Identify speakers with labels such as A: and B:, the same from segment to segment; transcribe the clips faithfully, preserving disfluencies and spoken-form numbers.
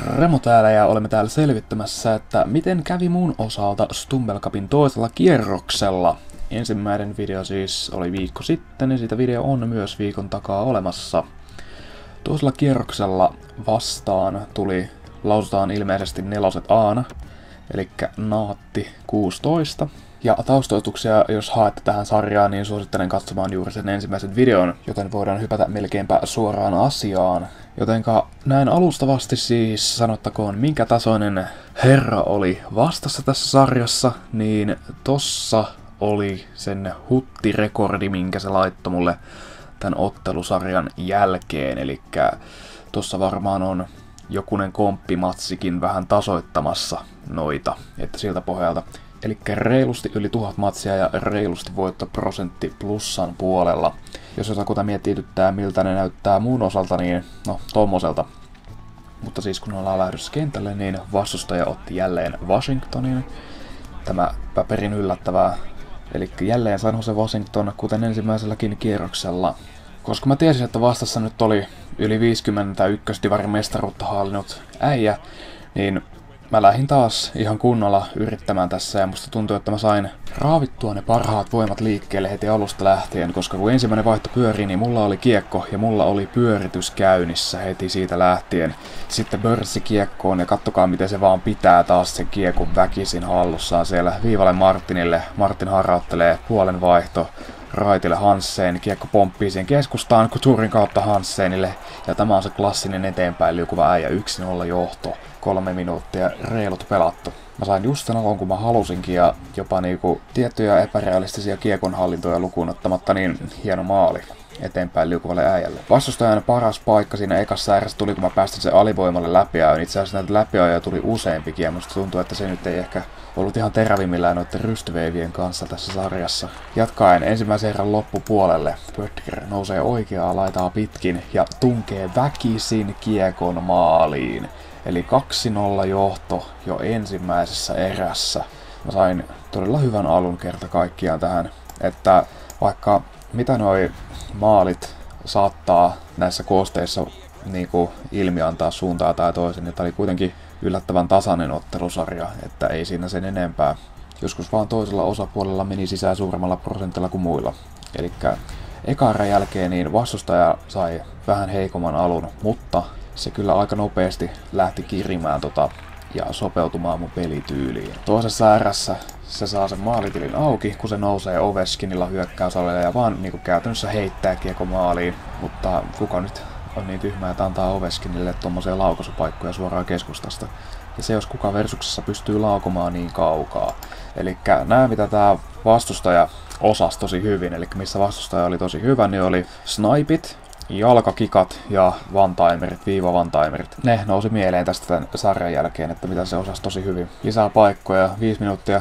A: Remo täällä ja olemme täällä selvittämässä, että miten kävi mun osalta Stumble Cupin toisella kierroksella. Ensimmäinen video siis oli viikko sitten ja siitä video on myös viikon takaa olemassa. Toisella kierroksella vastaan tuli, lausutaan ilmeisesti neloset aana, eli Naatti kuusitoista. Ja taustoituksia, jos haette tähän sarjaan, niin suosittelen katsomaan juuri sen ensimmäisen videon, joten voidaan hypätä melkeinpä suoraan asiaan. Jotenka näin alustavasti siis sanottakoon, minkä tasoinen herra oli vastassa tässä sarjassa, niin tossa oli sen huttirekordi, minkä se laittoi mulle tämän ottelusarjan jälkeen. Eli tossa varmaan on jokunen komppimatsikin vähän tasoittamassa noita, että siltä pohjalta. Eli reilusti yli tuhat matsia ja reilusti voittoprosentti plussan puolella. Jos jotakuta miettityttää, miltä ne näyttää muun osalta, niin no tommoselta. Mutta siis kun ollaan lähdössä kentälle, niin vastustaja otti jälleen Washingtonin. Tämä paperin yllättävää. Eli jälleen San Jose Washington, kuten ensimmäiselläkin kierroksella. Koska mä tiesin, että vastassa nyt oli yli viisikymmentä ykkösdivarin mestaruutta hallinnut äijä, niin mä lähdin taas ihan kunnolla yrittämään tässä ja musta tuntuu, että mä sain raavittua ne parhaat voimat liikkeelle heti alusta lähtien, koska kun ensimmäinen vaihto pyörii, niin mulla oli kiekko ja mulla oli pyöritys käynnissä heti siitä lähtien. Sitten börssi kiekkoon ja kattokaa miten se vaan pitää taas sen kiekon väkisin hallussaan siellä viivalle Martinille. Martin harrauttelee puolen vaihto raitille Hansen, kiekko pomppii siihen keskustaan Couturin kautta Hansenille ja tämä on se klassinen eteenpäin liukuva äijä yksi nolla johto. Kolme minuuttia reilut pelattu. Mä sain just sen alon kun mä halusinkin ja jopa niinku tiettyjä epärealistisia kiekonhallintoja lukuun ottamatta niin hieno maali eteenpäin liukuvalle äijälle. Vastustajan paras paikka siinä ekassa erässä tuli kun mä päästin sen alivoimalle läpiajoon. Itse asiassa näitä läpiajoja tuli useampikin ja musta tuntuu, että se nyt ei ehkä ollut ihan terävimmillään noiden rystyveivien kanssa tässä sarjassa. Jatkaen ensimmäisen erän loppupuolelle. Böttger nousee oikeaa laitaa pitkin ja tunkee väkisin kiekon maaliin. Eli kaksi nolla johto jo ensimmäisessä erässä. Mä sain todella hyvän alun kerta kaikkiaan tähän, että vaikka mitä noi maalit saattaa näissä koosteissa niinku ilmiantaa suuntaan tai toisen, niin tää oli kuitenkin yllättävän tasainen ottelusarja, että ei siinä sen enempää. Joskus vaan toisella osapuolella meni sisään suuremmalla prosentilla kuin muilla. Elikkä eka erän jälkeen niin vastustaja sai vähän heikomman alun, mutta se kyllä aika nopeasti lähti kirimään tota ja sopeutumaan mun pelityyliin. Toisessa erässä se saa sen maalitilin auki, kun se nousee Ovechkinilla hyökkäysalueelle ja vaan niinku käytännössä heittää kiekko maaliin. Mutta kuka nyt on niin tyhmä, että antaa Ovechkinille tommosia laukaisupaikkoja suoraan keskustasta. Ja se jos kuka versuksessa pystyy laukomaan niin kaukaa. Elikkä nää mitä tää vastustaja osasi tosi hyvin, eli missä vastustaja oli tosi hyvä, niin oli snipit, jalkakikat ja one-timerit, viiva one-timerit. Ne nousi mieleen tästä tämän sarjan jälkeen, että mitä se osasi tosi hyvin. Lisää paikkoja, viisi minuuttia.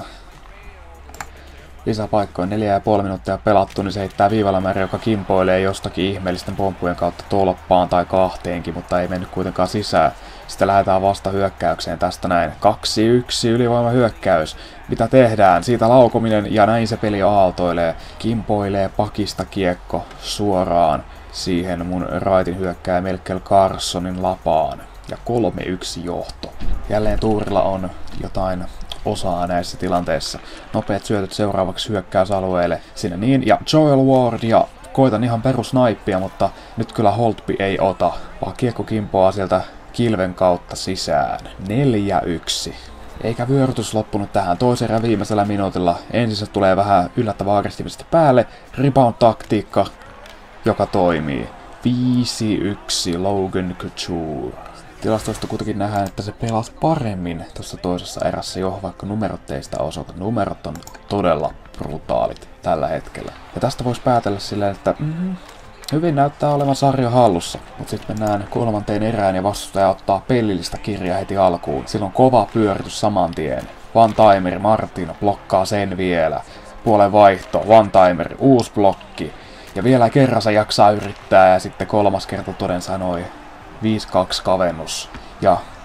A: Lisää paikkoja, neljä ja puoli minuuttia pelattu, niin se heittää viivalämäri, joka kimpoilee jostakin ihmeellisten pomppujen kautta tolppaan tai kahteenkin, mutta ei mennyt kuitenkaan sisään. Sitten lähdetään vasta hyökkäykseen tästä näin. kaksi yksi ylivoima hyökkäys. Mitä tehdään? Siitä laukominen ja näin se peli aaltoilee. Kimpoilee pakista kiekko suoraan siihen mun raitin hyökkää Melkel Carsonin lapaan. Ja kolme yksi johto. Jälleen tuurilla on jotain osaa näissä tilanteissa. Nopeat syötöt seuraavaksi hyökkäysalueelle. Sinne niin. Ja Joel Ward ja koitan ihan perusnaippia, mutta nyt kyllä Holtby ei ota. Vaan kiekko kimpoaa sieltä kilven kautta sisään. neljä yksi. Eikä vyörytys loppunut tähän toisen erän viimeisellä minuutilla. Ensin se tulee vähän yllättävän aggressiivisesti päälle. Rebound-taktiikka, joka toimii. viisi yksi Logan Couture. Tilastoista kuitenkin nähdään, että se pelasi paremmin tuossa toisessa erässä jo, vaikka numerot ei sitä osoita. Numerot on todella brutaalit tällä hetkellä. Ja tästä voisi päätellä silleen, että mm, hyvin näyttää olevan sarja hallussa. Mutta sitten mennään kolmanteen erään ja vastustaja ottaa pelillistä kirjaa heti alkuun. Silloin kova pyöritys saman tien. One-timer, Martin blokkaa sen vielä. Puolen vaihto, one-timer, uusi blokki. Ja vielä kerran se jaksaa yrittää ja sitten kolmas kerta toden sanoi. viisi kaksi kavennus. Ja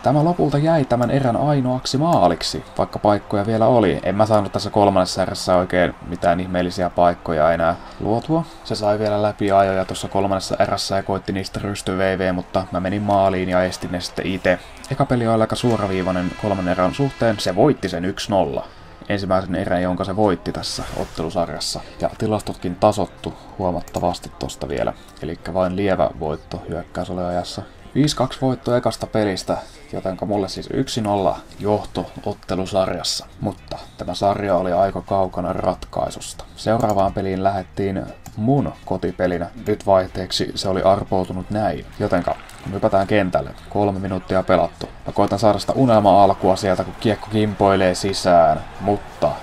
A: Tämä lopulta jäi tämän erän ainoaksi maaliksi, vaikka paikkoja vielä oli. En mä saanut tässä kolmannessa erässä oikein mitään ihmeellisiä paikkoja enää luotua. Se sai vielä läpi ajoja tuossa kolmannessa erässä ja koitti niistä rystyveivejä, mutta mä menin maaliin ja estin ne sitten itse. Eka peli oli aika suoraviivainen kolmannen erän suhteen, se voitti sen yksi nolla. Ensimmäisen erän, jonka se voitti tässä ottelusarjassa. Ja tilastotkin tasottu huomattavasti tosta vielä. Eli vain lievä voitto hyökkäysoliajassa. viisi kaksi voitto ekasta pelistä, jotenka mulle siis yksi nolla johto ottelusarjassa. Mutta tämä sarja oli aika kaukana ratkaisusta. Seuraavaan peliin lähdettiin mun kotipelinä. Nyt vaihteeksi se oli arpoutunut näin. Jotenka hypätään kentälle. Kolme minuuttia pelattu. Mä koitan saada sitä unelma-alkua sieltä, kun kiekko kimpoilee sisään. Mutta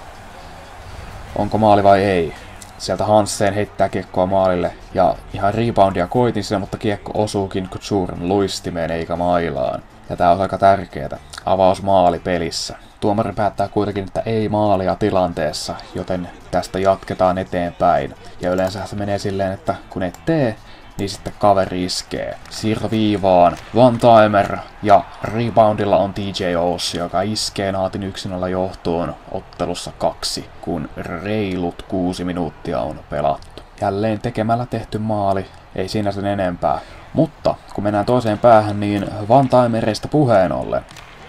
A: onko maali vai ei? Sieltä Hansen heittää kiekkoa maalille ja ihan reboundia koitin sille, mutta kiekko osuukin Couturen luistimeen eikä mailaan. Ja tää on aika tärkeetä. Avaus maali pelissä. Tuomari päättää kuitenkin, että ei maalia tilanteessa, joten tästä jatketaan eteenpäin. Ja yleensä se menee silleen, että kun et tee, niin sitten kaveri iskee. Siirto viivaan, one timer ja reboundilla on T J Oss, joka iskee Naatin yksi nolla johtoon ottelussa kaksi, kun reilut kuusi minuuttia on pelattu. Jälleen tekemällä tehty maali, ei siinä sen enempää. Mutta kun mennään toiseen päähän, niin one timerista puheen ollen.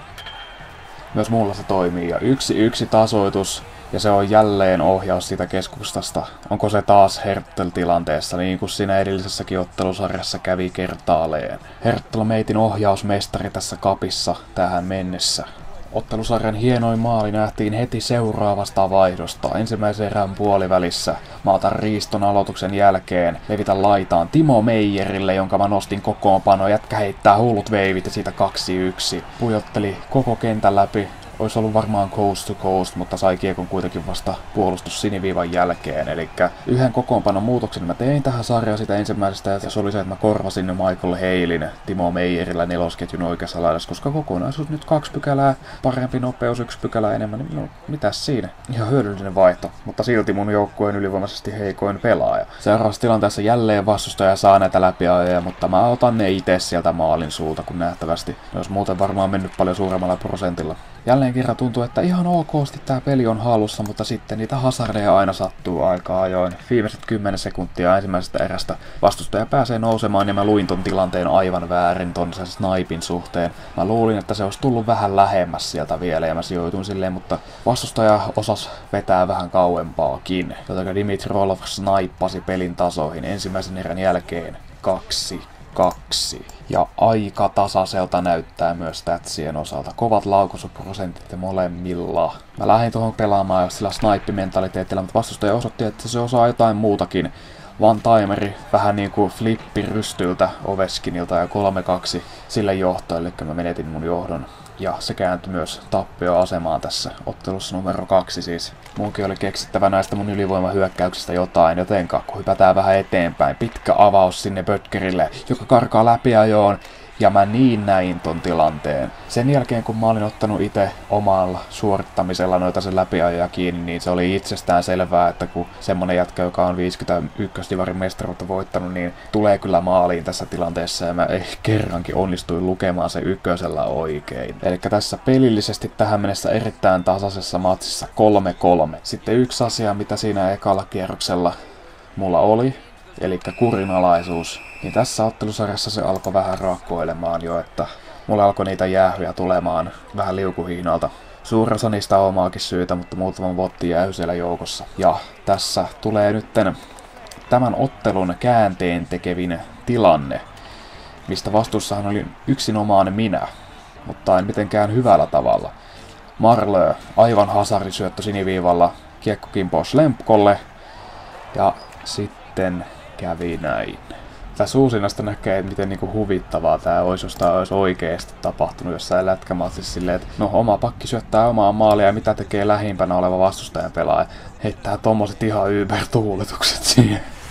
A: Myös mulla se toimii ja yksi yksi tasoitus. Ja se on jälleen ohjaus siitä keskustasta. Onko se taas Herttel-tilanteessa, niin kuin siinä edellisessäkin ottelusarjassa kävi kertaalleen. Herttel meitin ohjausmestari tässä kapissa tähän mennessä. Ottelusarjan hienoin maali nähtiin heti seuraavasta vaihdosta. Ensimmäisen erän puolivälissä mä otan riiston aloituksen jälkeen. Levitän laitaan Timo Meijerille, jonka mä nostin kokoonpano. Jätkä heittää hullut veivit ja siitä kaksi yksi. Pujotteli koko kentän läpi. Olisi ollut varmaan coast to coast, mutta sai kiekon kuitenkin vasta puolustus siniviivan jälkeen. Eli yhden kokoonpanon muutoksen mä tein tähän sarjaan sitä ensimmäisestä, ja se oli se, että mä korvasin Michael Halin Timo Meijerillä nelosketjun oikeassa laidassa, koska kokonaisuus nyt kaksi pykälää, parempi nopeus, yksi pykälä enemmän, niin no, mitäs siinä? Ihan hyödyllinen vaihto, mutta silti mun joukkueen ylivoimaisesti heikoin pelaaja. Seuraavassa tilanteessa jälleen vastustaja saa näitä läpiajoja, mutta mä otan ne itse sieltä maalin suulta, kun nähtävästi ne olisi muuten varmaan mennyt paljon suuremmalla prosentilla. Jälleen kerran tuntuu, että ihan okosti tää peli on hallussa, mutta sitten niitä hazardeja aina sattuu aika ajoin. Viimeiset kymmenen sekuntia ensimmäisestä erästä vastustaja pääsee nousemaan ja mä luin ton tilanteen aivan väärin ton sen snipin suhteen. Mä luulin, että se olisi tullut vähän lähemmäs sieltä vielä ja mä sijoituin silleen, mutta vastustaja osas vetää vähän kauempaakin. Joten Dimitrov snaippasi pelin tasoihin ensimmäisen erän jälkeen kaksi. Kaksi. Ja aika tasaiselta näyttää myös statsien osalta. Kovat laukaisuprosentit molemmilla. Mä lähdin tuohon pelaamaan sillä snipe-mentaliteetillä, mutta vastustaja osoitti, että se osaa jotain muutakin. One timeri, vähän niinku flippi rystyltä Ovechkinilta ja kolme kaksi sille johtoon, eli mä menetin mun johdon. Ja se kääntyi myös tappioasemaan tässä ottelussa numero kaksi siis. Munkin oli keksittävä näistä mun ylivoimahyökkäyksistä jotain, jotenka kun hypätään vähän eteenpäin. Pitkä avaus sinne Böttgerille, joka karkaa läpiajoon. Ja mä niin näin ton tilanteen. Sen jälkeen kun mä olin ottanut itse omalla suorittamisella noita sen läpiajoja kiinni, niin se oli itsestään selvää, että kun semmonen jätkä, joka on viisikymmentäyksi divarin mestaruutta voittanut, niin tulee kyllä maaliin tässä tilanteessa. Ja mä eh, kerrankin onnistuin lukemaan se ykkösellä oikein. Eli tässä pelillisesti tähän mennessä erittäin tasaisessa matsissa kolme kolme. Sitten yksi asia, mitä siinä ekalla kierroksella mulla oli, eli kurinalaisuus, niin tässä ottelusarjassa se alkoi vähän rakkoilemaan jo, että mulla alkoi niitä jäähyjä tulemaan vähän liukuhihnalta. Suurin osa niistä on omaakin syytä, mutta muutaman votti jäähy siellä joukossa. Ja tässä tulee nytten tämän ottelun käänteen tekevin tilanne, mistä vastuussahan oli yksinomaan minä, mutta en mitenkään hyvällä tavalla. Marlö, aivan hazardisyöttö siniviivalla, kiekko kimpoo Schlemkolle, ja sitten kävi näin. Tässä uusinnasta näkee, miten niinku huvittavaa tää olisi, jos tää olisi oikeesti tapahtunut jossain lätkämatsissa silleen, että no oma pakki syöttää omaa maalia ja mitä tekee lähimpänä oleva vastustajan pelaaja. Heittää tommoset ihan yber-tuuletukset siihen.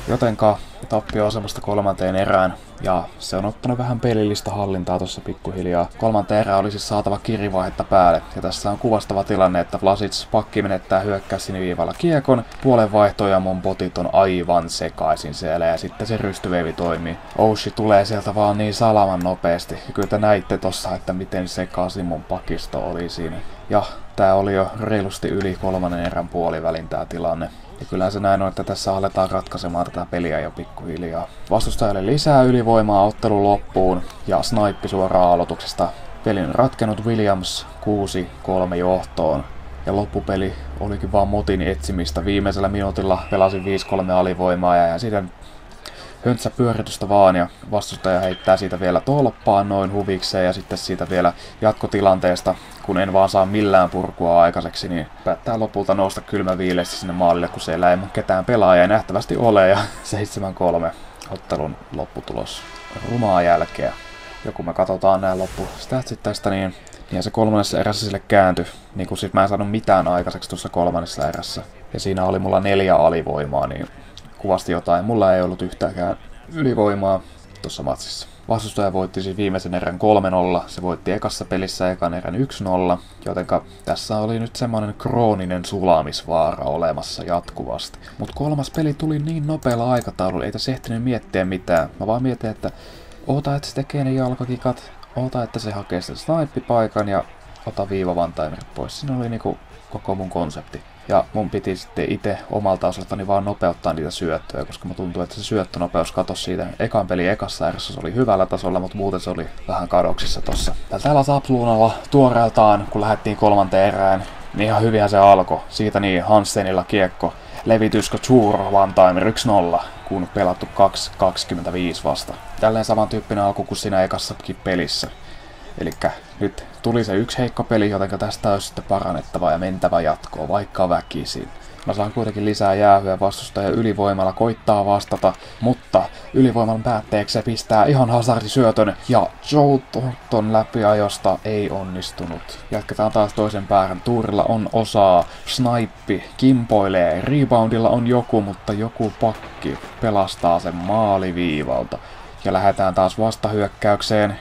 A: Jotenka tappioasemasta kolmanteen erään, ja se on ottanut vähän pelillistä hallintaa tuossa pikkuhiljaa. Kolmanteen erään oli siis saatava kirivaihetta päälle, ja tässä on kuvastava tilanne, että Vlasic pakki menettää hyökkää siniviivalla kiekon, puolen vaihto ja mun botit on aivan sekaisin siellä, ja sitten se rystyveivi toimii. Oushi tulee sieltä vaan niin salaman nopeasti, ja kyllä te näitte tossa, että miten sekaisin mun pakisto oli siinä. Ja tää oli jo reilusti yli kolmannen erän puolivälin tää tilanne. Ja kyllä se näin on, että tässä aletaan ratkaisemaan tätä peliä jo pikkuhiljaa. Vastustajalle lisää ylivoimaa ottelun loppuun ja snaippi suoraan aloituksesta. Pelin on ratkennut Williams kuusi kolme johtoon. Ja loppupeli olikin vaan motin etsimistä. Viimeisellä minuutilla pelasin viisi kolme alivoimaa ja, ja siitä höntsä pyöritystä vaan ja vastustaja heittää siitä vielä tolppaan noin huvikseen ja sitten siitä vielä jatkotilanteesta, kun en vaan saa millään purkua aikaiseksi, niin päättää lopulta nousta kylmäviileesti sinne maalille, kun siellä ei ketään pelaajaa nähtävästi ole ja seitsemän kolme ottelun lopputulos rumaa jälkeä. Ja kun me katsotaan nämä loppustatsit tästä, niin, niin se kolmannessa erässä sille kääntyi, niin kun sit mä en saanut mitään aikaiseksi tuossa kolmannessa erässä. Ja siinä oli mulla neljä alivoimaa, niin kuvasti jotain. Mulla ei ollut yhtäänkään ylivoimaa tuossa matsissa. Vastustaja voitti siis viimeisen erän kolme nolla. Se voitti ekassa pelissä ekan erän yksi nolla. Jotenka tässä oli nyt semmonen krooninen sulamisvaara olemassa jatkuvasti. Mut kolmas peli tuli niin nopealla aikataululla, ei tässä ehtinyt miettiä mitään. Mä vaan mietin, että oota, että se tekee ne jalkakikat. Oota, että se hakee sen snipepaikan ja ota viiva one-timerit pois. Siinä oli niinku koko mun konsepti. Ja mun piti sitten itse omalta osaltani vaan nopeuttaa niitä syöttöjä, koska mä tuntuu, että se syöttönopeus katosi siitä. Ekan peli ekassa erässä se oli hyvällä tasolla, mutta muuten se oli vähän kadoksissa tossa. Täällä Zapluunalla tuoreeltaan, kun lähdettiin kolmanteen erään, niin ihan hyviä se alkoi. Siitä niin Hansenilla kiekko. Levityskö Chur one-timer yksi nolla, kun pelattu kaksi kaksikymmentäviisi vasta. Tälleen samantyyppinen alku kuin siinä ekassakin pelissä. Elikkä nyt tuli se yksi heikko peli, jotenka tästä olisi sitten parannettava ja mentävä jatkoon, vaikka väkisin. Mä saan kuitenkin lisää jäähyä vastustaja ylivoimalla koittaa vastata, mutta ylivoiman päätteeksi se pistää ihan hazardisyötön ja Joe Thornton läpiajosta ei onnistunut. Jatketaan taas toisen päähän. Tuurilla on osaa, snaippi kimpoilee, reboundilla on joku, mutta joku pakki pelastaa sen maaliviivalta. Ja lähdetään taas vastahyökkäykseen.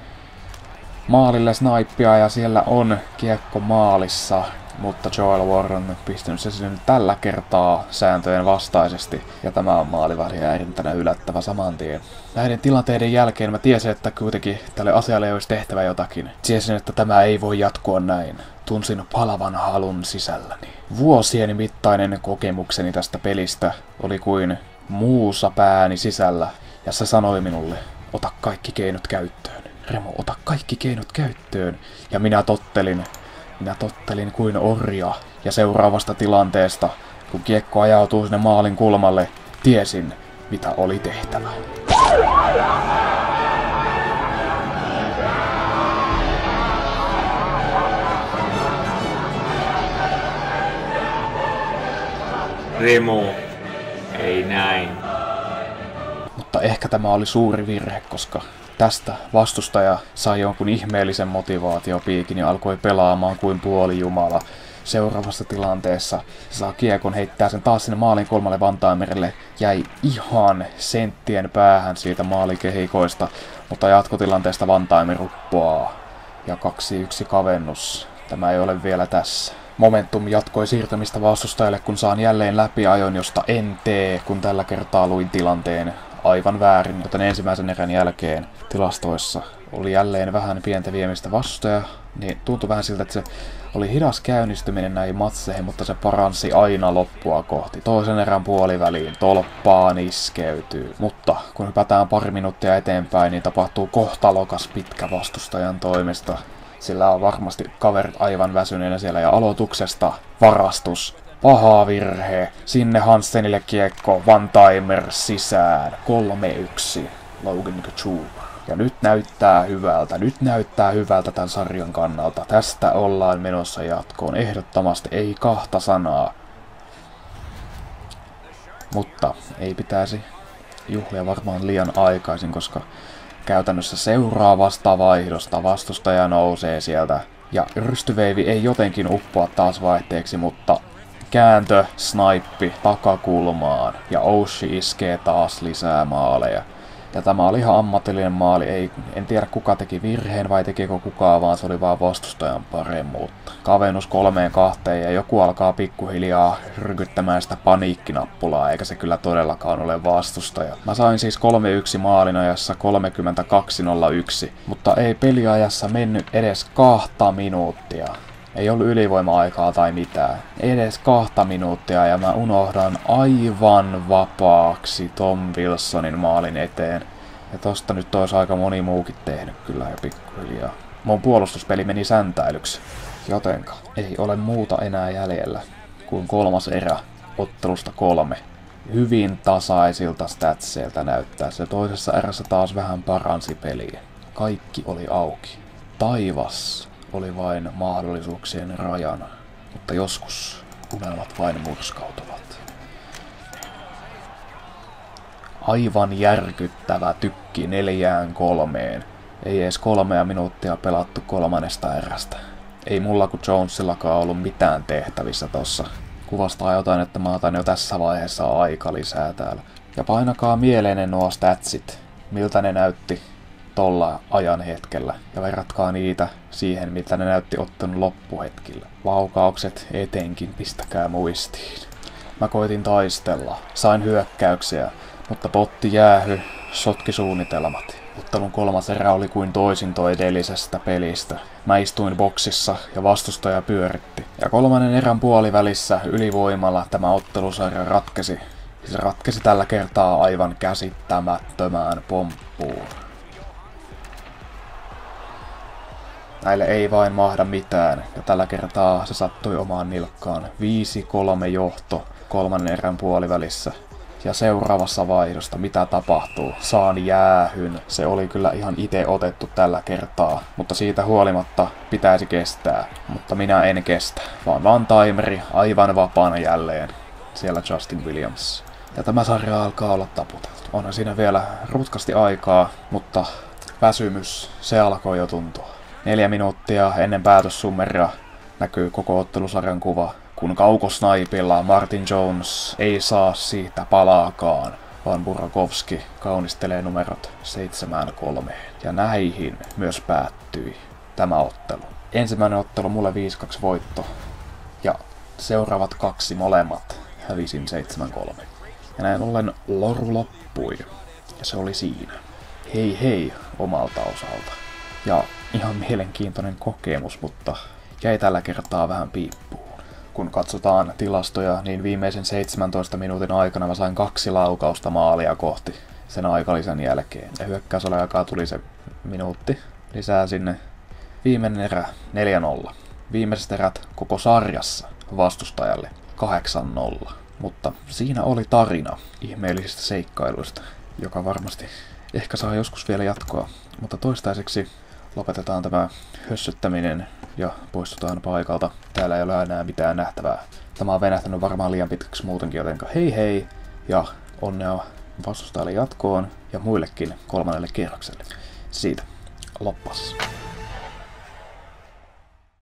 A: Maalille snaippia ja siellä on kiekko maalissa, mutta Joel Warren on pistänyt se sinne tällä kertaa sääntöjen vastaisesti. Ja tämä on maalivahdin äärintänä yllättävä saman tien. Näiden tilanteiden jälkeen mä tiesin, että kuitenkin tälle asialle olisi tehtävä jotakin. Tiesin, että tämä ei voi jatkua näin. Tunsin palavan halun sisälläni. Vuosien mittainen kokemukseni tästä pelistä oli kuin muusa pääni sisällä. Ja se sanoi minulle, ota kaikki keinot käyttöön. Remo, ota kaikki keinot käyttöön. Ja minä tottelin, minä tottelin kuin orja. Ja seuraavasta tilanteesta, kun kiekko ajautuu sinne maalin kulmalle, tiesin, mitä oli tehtävä.
B: Remo, ei näin.
A: Mutta ehkä tämä oli suuri virhe, koska tästä vastustaja sai jonkun ihmeellisen motivaatiopiikin ja alkoi pelaamaan kuin puolijumala. Seuraavassa tilanteessa se saa kiekon, heittää sen taas sinne maalin kolmalle one-timerille. Jäi ihan senttien päähän siitä maalikehikoista, mutta jatkotilanteesta one-timer uppoaa. Ja kaksi yksi kavennus. Tämä ei ole vielä tässä. Momentum jatkoi siirtämistä vastustajalle, kun saan jälleen läpiajon, josta en tee, kun tällä kertaa luin tilanteen aivan väärin, joten ensimmäisen erän jälkeen tilastoissa oli jälleen vähän pientä viemistä vastustaja, niin tuntui vähän siltä, että se oli hidas käynnistyminen näihin matseihin, mutta se paransi aina loppua kohti. Toisen erän puoliväliin tolppaan iskeytyy, mutta kun hypätään pari minuuttia eteenpäin, niin tapahtuu kohtalokas pitkä vastustajan toimesta. Sillä on varmasti kaverit aivan väsyneenä siellä ja aloituksesta varastus. Paha virhe. Sinne Hansenille kiekko. One-timer sisään. kolme yksi. Logan Couture. Ja nyt näyttää hyvältä. Nyt näyttää hyvältä tämän sarjan kannalta. Tästä ollaan menossa jatkoon. Ehdottomasti ei kahta sanaa. Mutta ei pitäisi juhlia varmaan liian aikaisin, koska käytännössä seuraavasta vaihdosta vastustaja nousee sieltä. Ja rystyveivi ei jotenkin uppoa taas vaihteeksi, mutta kääntö, snaippi, takakulmaan ja Oshie iskee taas lisää maaleja. Ja tämä oli ihan ammatillinen maali, ei, en tiedä kuka teki virheen vai tekikö kukaan, vaan se oli vaan vastustajan paremmuutta. Kavennus kolmeen kahteen ja joku alkaa pikkuhiljaa rykyttämään sitä paniikkinappulaa, eikä se kyllä todellakaan ole vastustaja. Mä sain siis kolme yksi maalinajassa kolmekymmentäkaksi nolla yksi, mutta ei peliajassa mennyt edes kahta minuuttia. Ei ollut ylivoima-aikaa tai mitään. Edes kahta minuuttia ja mä unohdan aivan vapaaksi Tom Wilsonin maalin eteen. Ja tosta nyt olisi aika moni muukin tehnyt kyllä jo pikkuhiljaa. Mun puolustuspeli meni säntäilyksi. Jotenka ei ole muuta enää jäljellä kuin kolmas erä ottelusta kolme. Hyvin tasaisilta statseilta näyttää. Se toisessa erässä taas vähän paransi peliä. Kaikki oli auki. Taivas oli vain mahdollisuuksien rajana, mutta joskus unelmat vain murskautuvat. Aivan järkyttävä tykki neljään kolmeen. Ei edes kolmea minuuttia pelattu kolmannesta erästä. Ei mulla kuin Jonesillakaan ollut mitään tehtävissä tossa. Kuvastaa jotain, että mä otan jo tässä vaiheessa aika lisää täällä. Ja painakaa mieleenne nuo statsit, miltä ne näytti tolla ajan hetkellä, ja verratkaa niitä siihen, mitä ne näytti ottanut loppuhetkillä. Laukaukset etenkin pistäkää muistiin. Mä koitin taistella, sain hyökkäyksiä, mutta potti jäähy, sotki suunnitelmat. Ottelun kolmas erä oli kuin toisinto edellisestä pelistä. Mä istuin boksissa ja vastustaja pyöritti. Ja kolmannen erän puolivälissä ylivoimalla tämä ottelusarja ratkesi. Se ratkesi tällä kertaa aivan käsittämättömään pomppuun. Näille ei vain mahda mitään, ja tällä kertaa se sattui omaan nilkkaan. viisi kolme johto kolmannen erän puolivälissä. Ja seuraavassa vaihdosta mitä tapahtuu? Saan jäähyn. Se oli kyllä ihan itse otettu tällä kertaa, mutta siitä huolimatta pitäisi kestää. Mutta minä en kestä, vaan vaan timeri aivan vapaana jälleen. Siellä Justin Williams. Ja tämä sarja alkaa olla taputeltu. Onhan siinä vielä rutkasti aikaa, mutta väsymys, se alkoi jo tuntua. Neljä minuuttia ennen päätössummeria näkyy koko ottelusarjan kuva, kun kaukosnaipilla Martin Jones ei saa siitä palaakaan, vaan Burakovski kaunistelee numerot seitsemään kolmeen. Ja näihin myös päättyi tämä ottelu. Ensimmäinen ottelu mulle viisi kaksi voitto, ja seuraavat kaksi molemmat hävisin seitsemän kolme. Ja näin ollen loru loppui, ja se oli siinä. Hei hei omalta osalta. Ja ihan mielenkiintoinen kokemus, mutta jäi tällä kertaa vähän piippuun. Kun katsotaan tilastoja, niin viimeisen seitsemäntoista minuutin aikana mä sain kaksi laukausta maalia kohti sen aikalisän jälkeen. Ja hyökkäysaikaa tuli se minuutti lisää sinne. Viimeinen erä neljä nolla. Viimeiset erät koko sarjassa vastustajalle kahdeksan nolla. Mutta siinä oli tarina ihmeellisistä seikkailuista, joka varmasti ehkä saa joskus vielä jatkoa. Mutta toistaiseksi lopetetaan tämä hössöttäminen ja poistutaan paikalta. Täällä ei ole enää mitään nähtävää. Tämä on venähtänyt varmaan liian pitkäksi muutenkin, jotenka hei hei ja onnea vastustajalle jatkoon ja muillekin kolmannelle kierrokselle. Siitä loppas.